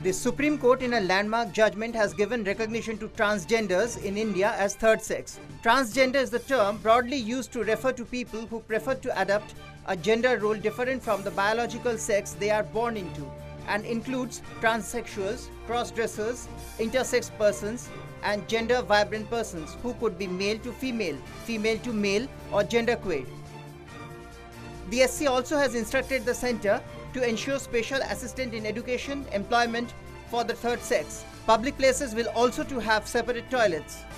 The Supreme Court in a landmark judgment has given recognition to transgenders in India as third sex. Transgender is the term broadly used to refer to people who prefer to adopt a gender role different from the biological sex they are born into, and includes transsexuals, cross-dressers, intersex persons, and gender-vibrant persons who could be male to female, female to male, or genderqueer. The SC also has instructed the centre to ensure special assistance in education, employment for the third sex. Public places will also to have separate toilets.